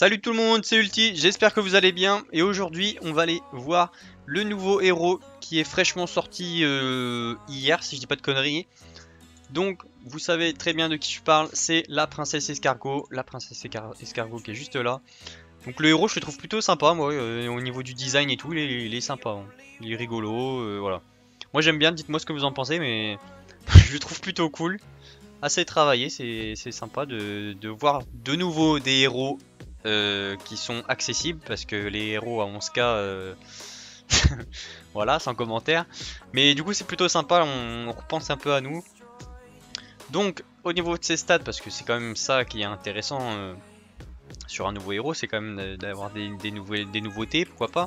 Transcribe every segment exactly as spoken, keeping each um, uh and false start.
Salut tout le monde, c'est Ulti, j'espère que vous allez bien. Et aujourd'hui, on va aller voir le nouveau héros qui est fraîchement sorti euh, hier, si je dis pas de conneries. Donc, vous savez très bien de qui je parle, c'est la princesse escargot. La princesse escargot qui est juste là. Donc le héros, je le trouve plutôt sympa, moi, euh, au niveau du design et tout, il est, il est sympa. Hein. Il est rigolo, euh, voilà. Moi j'aime bien, dites-moi ce que vous en pensez, mais je le trouve plutôt cool. Assez travaillé, c'est sympa de, de voir de nouveau des héros euh, qui sont accessibles, parce que les héros à onze K, euh, voilà, sans commentaire. Mais du coup c'est plutôt sympa, on, on repense un peu à nous. Donc au niveau de ses stats, parce que c'est quand même ça qui est intéressant euh, sur un nouveau héros, c'est quand même d'avoir des, des, des nouveautés, pourquoi pas.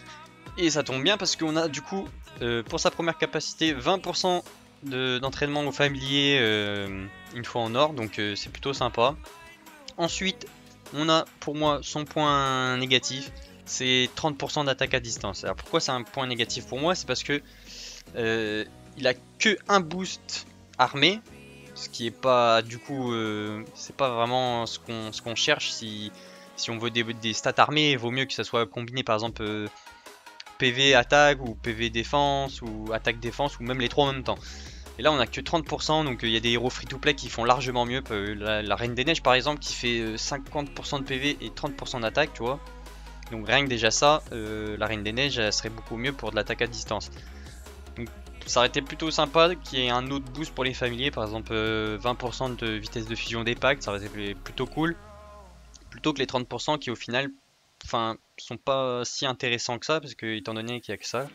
Et ça tombe bien parce qu'on a du coup, euh, pour sa première capacité, vingt pour cent d'entraînement au familier euh, une fois en or, donc euh, c'est plutôt sympa. Ensuite, on a pour moi son point négatif, c'est trente pour cent d'attaque à distance. Alors pourquoi c'est un point négatif pour moi? C'est parce que euh, il a que un boost armé, ce qui est pas du coup, euh, c'est pas vraiment ce qu'on ce qu'on cherche. Si, si on veut des, des stats armées, il vaut mieux que ça soit combiné par exemple euh, P V attaque ou P V défense ou attaque défense ou même les trois en même temps. Et là on a que trente pour cent, donc il euh, y a des héros free to play qui font largement mieux. Euh, la, la Reine des Neiges par exemple qui fait euh, cinquante pour cent de P V et trente pour cent d'attaque, tu vois. Donc rien que déjà ça, euh, la Reine des Neiges elle serait beaucoup mieux pour de l'attaque à distance. Donc ça aurait été plutôt sympa qu'il y ait un autre boost pour les familiers, par exemple euh, vingt pour cent de vitesse de fusion des packs, ça aurait été plutôt cool. Plutôt que les trente pour cent qui au final, enfin, sont pas si intéressants que ça, parce que étant donné qu'il n'y a que ça,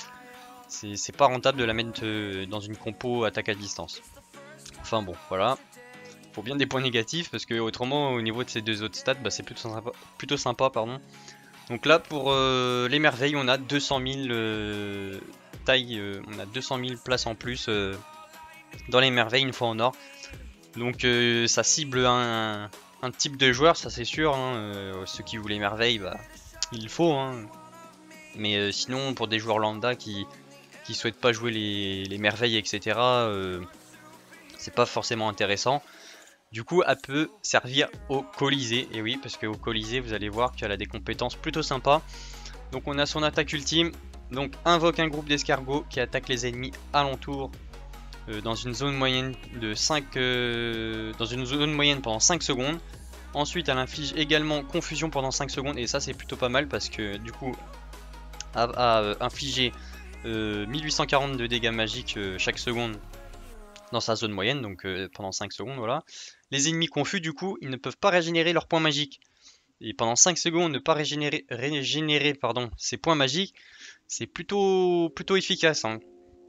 c'est pas rentable de la mettre euh, dans une compo attaque à distance. Enfin bon, voilà. Faut bien des points négatifs, parce que autrement, au niveau de ces deux autres stats, bah, c'est plutôt sympa, plutôt sympa, pardon. Donc là, pour euh, les merveilles, on a deux cent mille euh, tailles, euh, on a deux cent mille places en plus euh, dans les merveilles une fois en or. Donc euh, ça cible un, un type de joueur, ça c'est sûr. Hein. Euh, ceux qui voulaient les merveilles, bah, il faut. Hein. Mais euh, sinon, pour des joueurs lambda qui qui souhaitent pas jouer les, les merveilles, et cetera, euh, c'est pas forcément intéressant. Du coup, elle peut servir au Colisée. Et oui, parce qu'au Colisée, vous allez voir qu'elle a des compétences plutôt sympas. Donc on a son attaque ultime. Donc invoque un groupe d'escargots qui attaque les ennemis alentour euh, dans une zone moyenne de cinq euh, dans une zone moyenne pendant cinq secondes. Ensuite, elle inflige également confusion pendant cinq secondes. Et ça, c'est plutôt pas mal parce que du coup, à, à infliger euh, mille huit cent quarante de dégâts magiques euh, chaque seconde dans sa zone moyenne, donc euh, pendant cinq secondes, voilà. Les ennemis confus, du coup, ils ne peuvent pas régénérer leurs points magiques. Et pendant cinq secondes, ne pas régénérer, régénérer pardon, ces points magiques, c'est plutôt, plutôt efficace. Hein.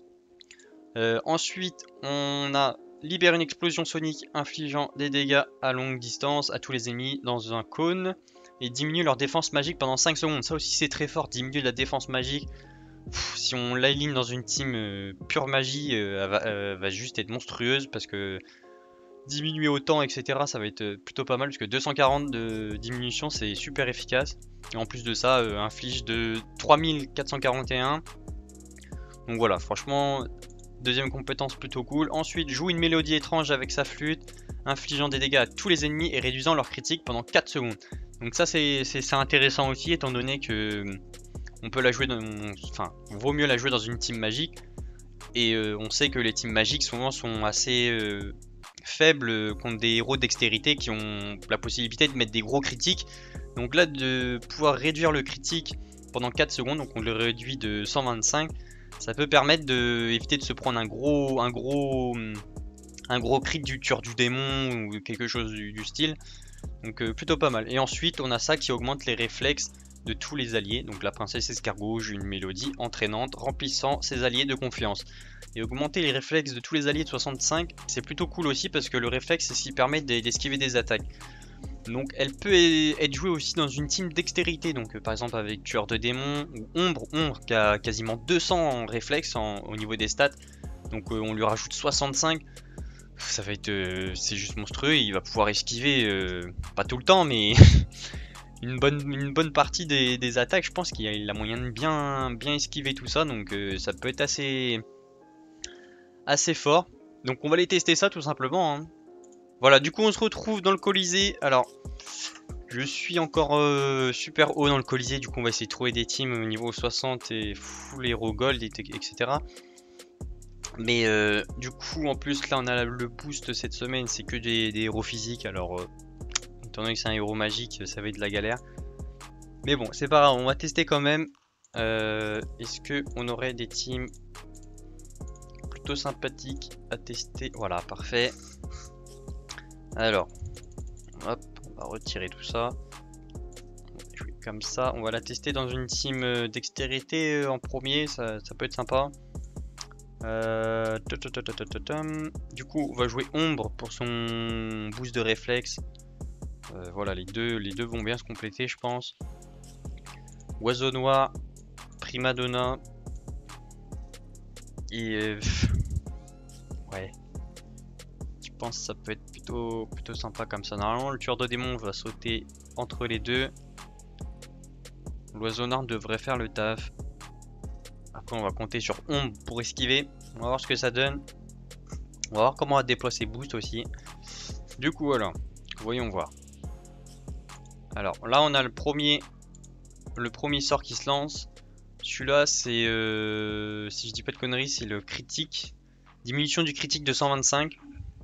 Euh, ensuite, on a libère une explosion sonique infligeant des dégâts à longue distance à tous les ennemis dans un cône et diminue leur défense magique pendant cinq secondes. Ça aussi, c'est très fort, diminuer la défense magique. Pff, si on l'aligne dans une team euh, pure magie, euh, elle, va, elle va juste être monstrueuse parce que diminuer autant, et cetera, ça va être plutôt pas mal parce que deux cent quarante de diminution, c'est super efficace. Et en plus de ça, euh, inflige de trois mille quatre cent quarante et un. Donc voilà, franchement, deuxième compétence plutôt cool. Ensuite, joue une mélodie étrange avec sa flûte, infligeant des dégâts à tous les ennemis et réduisant leur critique pendant quatre secondes. Donc ça, c'est intéressant aussi, étant donné que on peut la jouer dans, enfin, vaut mieux la jouer dans une team magique. Et euh, on sait que les teams magiques souvent sont assez euh, faibles contre des héros dextérité qui ont la possibilité de mettre des gros critiques. Donc là, de pouvoir réduire le critique pendant quatre secondes, donc on le réduit de cent vingt-cinq, ça peut permettre d'éviter de, de se prendre un gros, un gros, un gros crit du tueur du démon ou quelque chose du, du style. Donc euh, plutôt pas mal. Et ensuite, on a ça qui augmente les réflexes de tous les alliés. Donc la princesse escargot joue une mélodie entraînante remplissant ses alliés de confiance. Et augmenter les réflexes de tous les alliés de soixante-cinq, c'est plutôt cool aussi parce que le réflexe, c'est ce qui permet d'esquiver des attaques. Donc elle peut être jouée aussi dans une team dextérité, donc euh, par exemple avec tueur de démons ou ombre, ombre qui a quasiment deux cents en réflexe en, au niveau des stats. Donc euh, on lui rajoute soixante-cinq. Ça va être, euh, c'est juste monstrueux. Il va pouvoir esquiver, euh, pas tout le temps, mais une bonne, une bonne partie des, des attaques. Je pense qu'il a, a moyen de bien, bien esquiver tout ça, donc euh, ça peut être assez, assez fort. Donc on va aller tester ça tout simplement. Hein. Voilà, du coup on se retrouve dans le Colisée. Alors, Je suis encore euh, super haut dans le Colisée, du coup on va essayer de trouver des teams au niveau soixante et full hero gold, et etc. Mais euh, du coup en plus là on a le boost cette semaine, c'est que des, des héros physiques, alors euh, étant donné que c'est un héros magique, ça va être de la galère. Mais bon, c'est pas grave, on va tester quand même. Euh, Est-ce que on aurait des teams plutôt sympathiques à tester? Voilà, parfait. Alors, hop, on va retirer tout ça. On va jouer comme ça. On va la tester dans une team euh, dextérité euh, en premier, ça, ça peut être sympa. Euh, du coup, on va jouer Ombre pour son boost de réflexe. Euh, voilà, les deux, les deux vont bien se compléter, je pense. Oiseau noir, Primadonna. Et euh, ouais, je pense que ça peut être plutôt, plutôt sympa comme ça. Normalement, le tueur de démons va sauter entre les deux. L'oiseau noir devrait faire le taf. Après, on va compter sur Ombre pour esquiver. On va voir ce que ça donne. On va voir comment on va déployer ses boosts aussi. Du coup, alors, voyons voir. Alors là, on a le premier, le premier sort qui se lance. Celui-là, c'est, euh, si je dis pas de conneries, c'est le critique. Diminution du critique de cent vingt-cinq.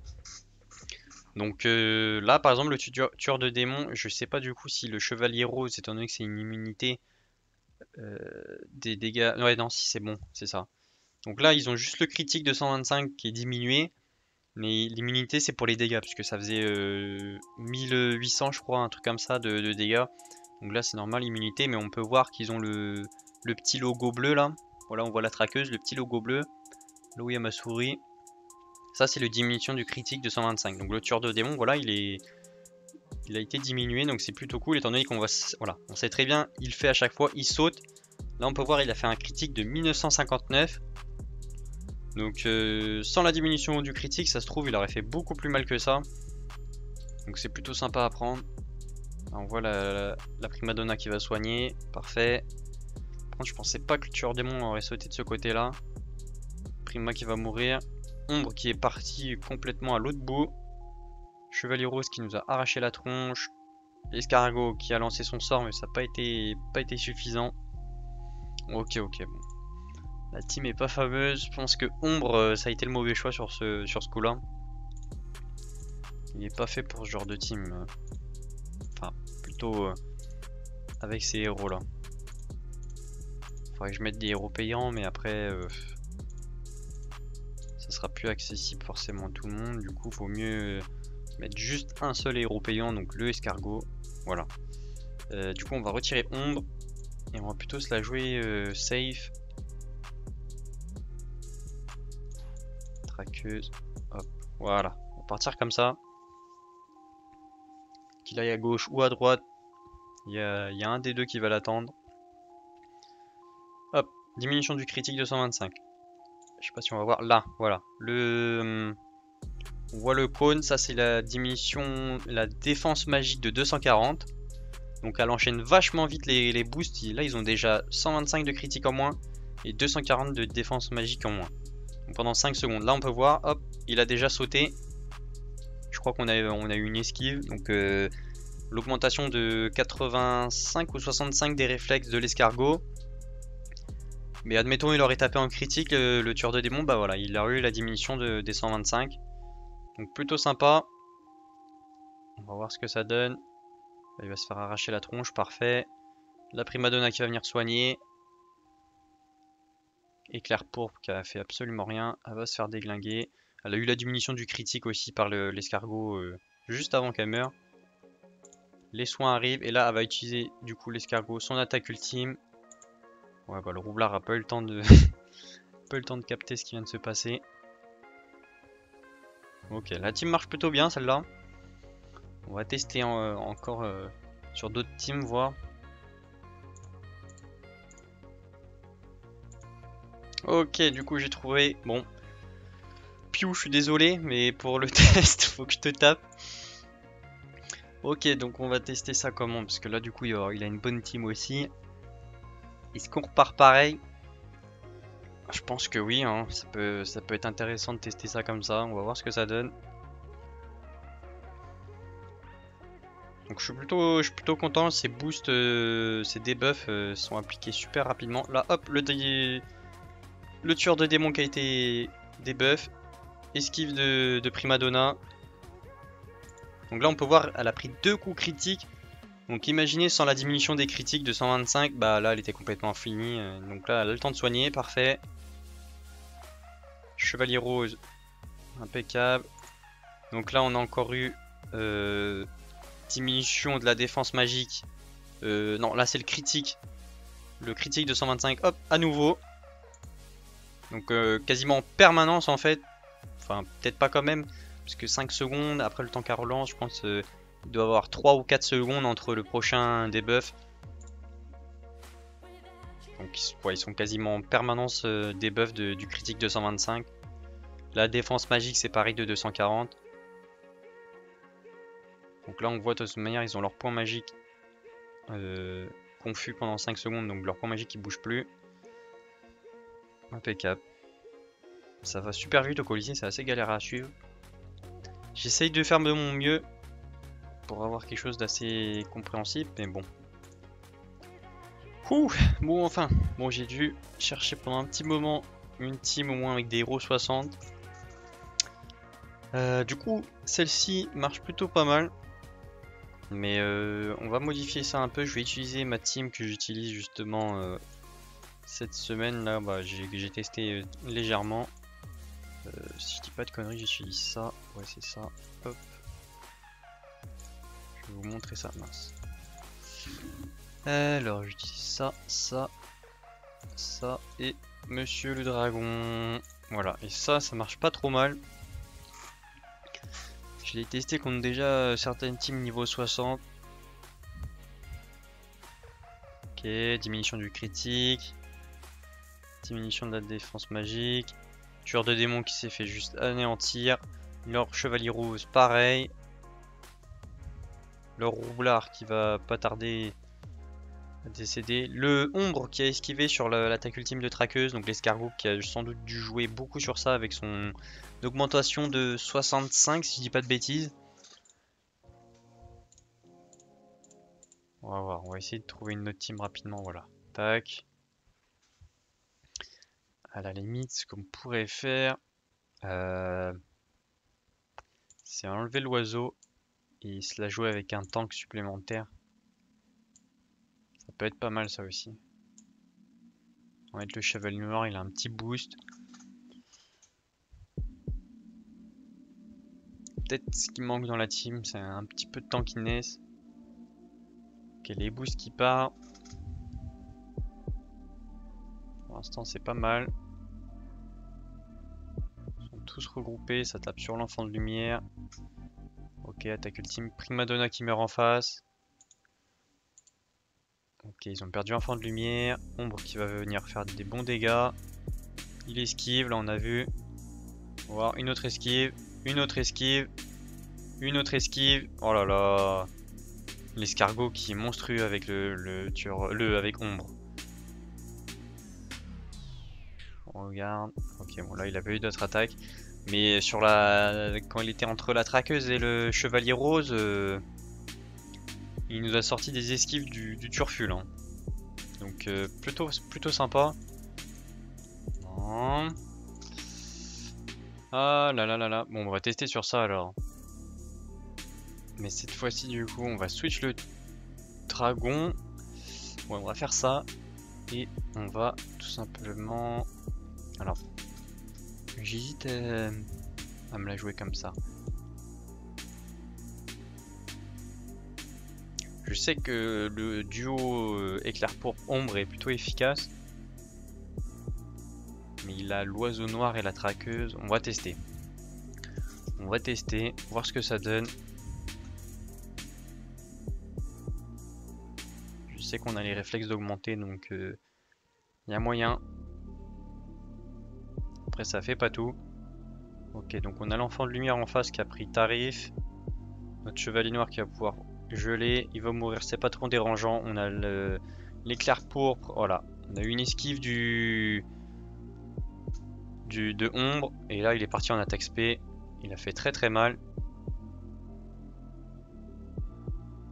Donc euh, là, par exemple, le tueur, tueur de démons, je sais pas du coup si le chevalier rose, étant donné que c'est une immunité euh, des dégâts. Ouais, non, si c'est bon, c'est ça. Donc là, ils ont juste le critique de cent vingt-cinq qui est diminué. Mais l'immunité, c'est pour les dégâts, puisque ça faisait euh, mille huit cents, je crois, un truc comme ça de, de dégâts. Donc là, c'est normal, immunité, mais on peut voir qu'ils ont le, le petit logo bleu là. Voilà, on voit la traqueuse, le petit logo bleu. Là où il y a ma souris. Ça, c'est le diminution du critique de cent vingt-cinq. Donc le tueur de démons, voilà, il est, il a été diminué, donc c'est plutôt cool, étant donné qu'on va, voilà, on sait très bien, il fait à chaque fois, il saute. Là, on peut voir, il a fait un critique de mille neuf cent cinquante-neuf. Donc euh, sans la diminution du critique, ça se trouve, il aurait fait beaucoup plus mal que ça. Donc c'est plutôt sympa à prendre. Là, on voit la, la, la primadonna qui va soigner, parfait. Par contre, je pensais pas que le tueur démon aurait sauté de ce côté-là. Prima qui va mourir. Ombre qui est parti complètement à l'autre bout. Chevalier rose qui nous a arraché la tronche. Escargot qui a lancé son sort, mais ça n'a pas été, pas été suffisant. Ok, ok, bon. La team est pas fameuse. Je pense que Ombre, ça a été le mauvais choix sur ce, sur ce coup-là. Il n'est pas fait pour ce genre de team. Enfin, plutôt euh, avec ces héros-là. Faudrait que je mette des héros payants, mais après, euh, ça sera plus accessible forcément à tout le monde. Du coup, vaut mieux mettre juste un seul héros payant, donc le escargot. Voilà. Euh, du coup, on va retirer Ombre et on va plutôt se la jouer euh, safe. Traqueuse. Hop. Voilà. On va partir comme ça. Qu'il aille à gauche ou à droite, il y a, y a un des deux qui va l'attendre. Hop. Diminution du critique de cent vingt-cinq. Je sais pas si on va voir. Là, voilà. Le... On voit le cône, ça c'est la diminution, la défense magique de deux cent quarante. Donc elle enchaîne vachement vite les, les boosts. Là ils ont déjà cent vingt-cinq de critique en moins et deux cent quarante de défense magique en moins. Donc pendant cinq secondes. Là on peut voir, hop, il a déjà sauté. Je crois qu'on a, on a eu une esquive. Donc euh, l'augmentation de quatre-vingt-cinq ou soixante-cinq des réflexes de l'escargot. Mais admettons il aurait tapé en critique le, le tueur de démons, bah voilà, il a eu la diminution de, des cent vingt-cinq. Donc plutôt sympa. On va voir ce que ça donne. Il va se faire arracher la tronche, parfait. La primadonna qui va venir soigner. Éclair pourpre qui a fait absolument rien. Elle va se faire déglinguer. Elle a eu la diminution du critique aussi par l'escargot euh, juste avant qu'elle meure. Les soins arrivent et là elle va utiliser du coup l'escargot son attaque ultime. Ouais bah le roublard a pas eu le temps de pas eu le temps de capter ce qui vient de se passer. Ok, la team marche plutôt bien celle-là. On va tester en, euh, encore euh, sur d'autres teams, voir. Ok, du coup j'ai trouvé. Bon. Piou, je suis désolé, mais pour le test, faut que je te tape. Ok, donc on va tester ça comment? Parce que là, du coup, il a une bonne team aussi. Est-ce qu'on repart pareil? Je pense que oui, hein. ça, peut, ça peut être intéressant de tester ça comme ça. On va voir ce que ça donne. Donc je suis plutôt, je suis plutôt content. Ces boosts, euh, ces debuffs euh, sont appliqués super rapidement. Là, hop, le, le tueur de démons qui a été debuff. Esquive de, de Primadonna. Donc là, on peut voir, elle a pris deux coups critiques. Donc imaginez, sans la diminution des critiques de cent vingt-cinq, bah là, elle était complètement finie. Donc là, elle a le temps de soigner, parfait. Chevalier rose, impeccable. Donc là, on a encore eu euh, diminution de la défense magique. Euh, non, là, c'est le critique. Le critique de cent vingt-cinq, hop, à nouveau. Donc euh, quasiment en permanence, en fait. Enfin, peut-être pas quand même. Parce que cinq secondes, après le temps qu'elle relance, je pense euh, il doit y avoir trois ou quatre secondes entre le prochain debuff. Donc ouais, ils sont quasiment en permanence euh, debuff de, du critique de cent vingt-cinq. La défense magique, c'est pareil de deux cent quarante. Donc là, on voit de toute manière, ils ont leur point magique euh, confus pendant cinq secondes. Donc leur point magique, il bouge plus. Impeccable. Ça va super vite au Colisée, c'est assez galère à suivre. J'essaye de faire de mon mieux pour avoir quelque chose d'assez compréhensible, mais bon. Ouh, bon enfin, bon j'ai dû chercher pendant un petit moment une team au moins avec des héros soixante. Euh, du coup, celle-ci marche plutôt pas mal. Mais euh, on va modifier ça un peu. Je vais utiliser ma team que j'utilise justement euh, cette semaine là. Bah, j'ai testé euh, légèrement. Euh, si je dis pas de conneries, j'utilise ça. Ouais, c'est ça. Hop. Je vais vous montrer ça. Mince. Alors, j'utilise ça, ça, ça et Monsieur le Dragon. Voilà. Et ça, ça marche pas trop mal. Je l'ai testé contre déjà certaines teams niveau soixante. Ok, diminution du critique. Diminution de la défense magique. Tueur de démons qui s'est fait juste anéantir. Leur chevalier rose, pareil. Leur roublard qui va pas tarder à décéder. Le ombre qui a esquivé sur l'attaque ultime de traqueuse. Donc l'escargot qui a sans doute dû jouer beaucoup sur ça avec son augmentation de soixante-cinq si je dis pas de bêtises. On va voir, on va essayer de trouver une autre team rapidement. Voilà. Tac. À la limite, ce qu'on pourrait faire, euh, c'est enlever l'oiseau et se la jouer avec un tank supplémentaire. Ça peut être pas mal ça aussi. On va mettre le chevalier noir, il a un petit boost. Peut-être ce qui manque dans la team, c'est un petit peu de tankiness. Ok, les boosts qui partent. Pour l'instant, c'est pas mal. Ils sont tous regroupés, ça tape sur l'enfant de lumière. Ok, attaque ultime, Primadonna qui meurt en face. Ok, ils ont perdu enfant de lumière. Ombre qui va venir faire des bons dégâts. Il esquive, là on a vu. On va voir une autre esquive, une autre esquive, une autre esquive. Oh là là. L'escargot qui est monstrueux avec le, le tueur, le avec ombre. On regarde. Ok, bon là il avait eu d'autres attaques. Mais sur la, quand il était entre la traqueuse et le chevalier rose, euh, il nous a sorti des esquives du, du turful. Hein. Donc euh, plutôt, plutôt sympa. Non. Ah là là là là. Bon, on va tester sur ça alors. Mais cette fois-ci, du coup, on va switch le dragon. Ouais, on va faire ça. Et on va tout simplement... Alors, j'hésite à... à me la jouer comme ça. Je sais que le duo éclair pourpre ombre est plutôt efficace. Mais il a l'oiseau noir et la traqueuse. On va tester. On va tester, voir ce que ça donne. Je sais qu'on a les réflexes d'augmenter, donc il euh, y a moyen. Après ça fait pas tout. Ok, donc on a l'enfant de lumière en face qui a pris tarif. Notre chevalier noir qui va pouvoir geler. Il va mourir, c'est pas trop dérangeant. On a l'éclair pourpre. Voilà. On a une esquive du... du de ombre. Et là il est parti en attaque spé. Il a fait très très mal.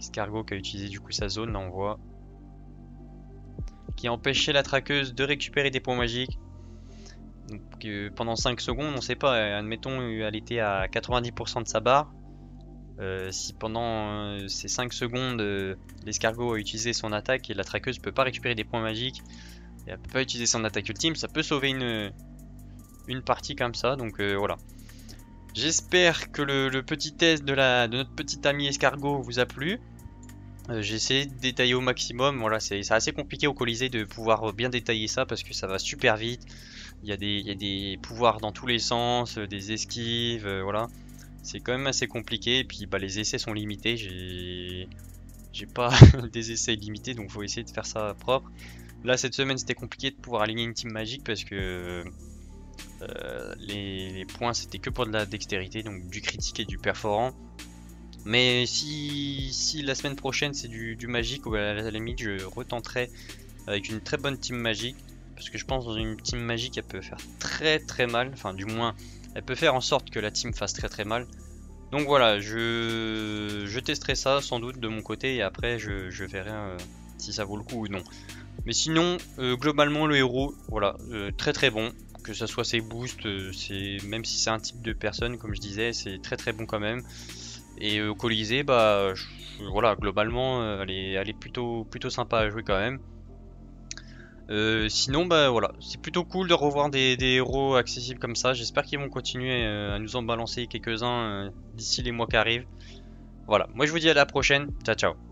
Escargot qui a utilisé du coup sa zone, là on voit. Qui a empêché la traqueuse de récupérer des points magiques. Donc, euh, pendant cinq secondes, on sait pas, euh, admettons elle était à quatre-vingt-dix pour cent de sa barre. Euh, si pendant euh, ces cinq secondes euh, l'escargot a utilisé son attaque et la traqueuse peut pas récupérer des points magiques et elle peut pas utiliser son attaque ultime, ça peut sauver une, une partie comme ça. Donc euh, voilà. J'espère que le, le petit test de, la, de notre petit ami escargot vous a plu. Euh, J'ai essayé de détailler au maximum. Voilà, c'est assez compliqué au Colisée de pouvoir bien détailler ça parce que ça va super vite. Il y a des, il y a des pouvoirs dans tous les sens, euh, des esquives, euh, voilà. C'est quand même assez compliqué. Et puis bah, les essais sont limités. J'ai j'ai pas des essais limités, donc faut essayer de faire ça propre. Là cette semaine c'était compliqué de pouvoir aligner une team magique parce que euh, les, les points c'était que pour de la dextérité, donc du critique et du perforant. Mais si, si la semaine prochaine c'est du, du magique, ou à la limite je retenterai avec une très bonne team magique. Parce que je pense dans une team magique elle peut faire très très mal. Enfin du moins elle peut faire en sorte que la team fasse très très mal. Donc voilà, je, je testerai ça sans doute de mon côté. Et après je, je verrai euh, si ça vaut le coup ou non. Mais sinon euh, globalement le héros, voilà, euh, très très bon. Que ça soit ses boosts, euh, c'est même si c'est un type de personne comme je disais, c'est très très bon quand même. Et au euh, Colisée, bah je, voilà, globalement euh, elle, est, elle est plutôt, plutôt sympa à jouer quand même. Euh, sinon bah voilà, c'est plutôt cool de revoir des, des héros accessibles comme ça. J'espère qu'ils vont continuer euh, à nous en balancer quelques-uns euh, d'ici les mois qui arrivent. Voilà, moi je vous dis à la prochaine, ciao ciao.